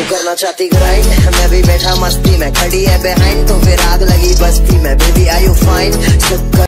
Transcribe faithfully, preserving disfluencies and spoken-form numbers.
करना चाहती ग्राइंड, मैं भी बैठा मस्ती में, खड़ी है बिहाइंड तो फिर आग लगी बस्ती में। Baby are you fine?